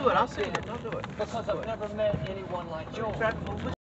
do it. I'll see it. Don't do it. Because I've never met anyone like yours.